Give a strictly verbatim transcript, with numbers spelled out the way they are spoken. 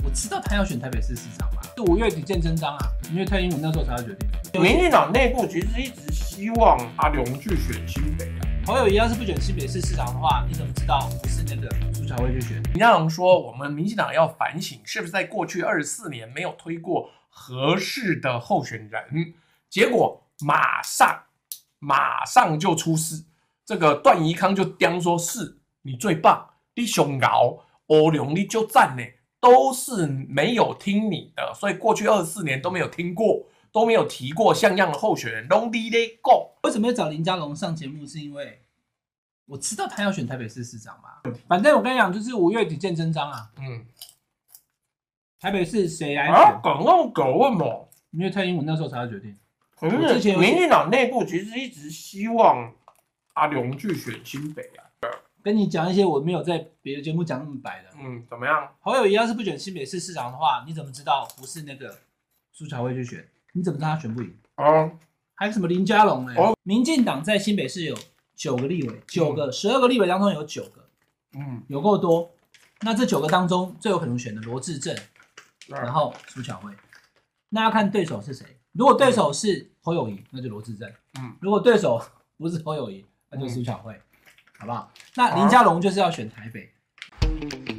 我知道他要选台北市市长嘛，是五月底见真章啊，因为蔡英文那时候才要决定。 民进党内部其实一直希望阿龙去选新北啊。 侯友宜要是不选新北市市长的话，你怎么知道不是那个苏巧慧去选？ 林佳龙说，我们民进党要反省，是不是在过去二十四年没有推过合适的候选人？结果马上马上就出事，这个段宜康就刁说是你最棒，你上高，欧龙你就赞呢，都是没有听你的，所以过去二十四年都没有听过，都没有提过像样的候选人，拢你咧讲。 为什么要找林佳龙上节目？是因为我知道他要选台北市市长嘛。反正我跟你讲，就是五月底见真章啊。 嗯， 台北市谁来选？ 啊，搞那么搞问嘛？ 因为蔡英文那时候才要决定。 可是民进党内部其实一直希望阿龙去选新北啊。 跟你讲一些我没有在别的节目讲那么白的。 嗯，怎么样？ 侯友宜要是不选新北市市长的话，你怎么知道不是那个苏巧慧去选？你怎么知道他选不赢？ 哦， 还有什么林佳龙呢？ 哦， 民进党在新北市有九个立委，九个，十二个立委当中有九个， 嗯， 有够多。那这九个当中最有可能选的罗志正， 嗯、 然后苏巧慧，那要看对手是谁。如果对手是侯友宜，那就罗志正； 嗯， 如果对手不是侯友宜，那就苏巧慧，嗯、好不好？那林佳龙就是要选台北。